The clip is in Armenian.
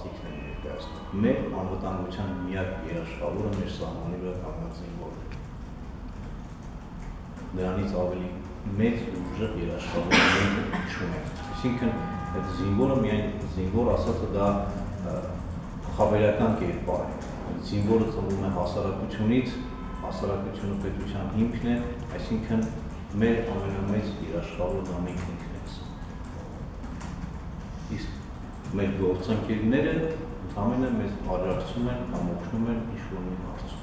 կարծիքն են ներկայացնում։ Մեր անվտանգության միակ երաշխավորը մեր սահմանի վրա կանգնած զինվորն է։ Դրանից ավելի մեծ ուժեղ երաշխավոր մենք չունենք։ Այսինքն այդ զինվորը միայն զինվոր ասածը դա խաբերական կերպար է։ Զինվորը ծնվում է հասարակությունից, հասարակությունը պետության հիմքն է, այսինքն մեր ամենամեծ երաշխավորը դա մենք ինքն ենք։ Իսկ մեր գործընկերները ընդհանրապես մեզ աջակցում են կամ օգնում են ինչ-որ մի հարցում։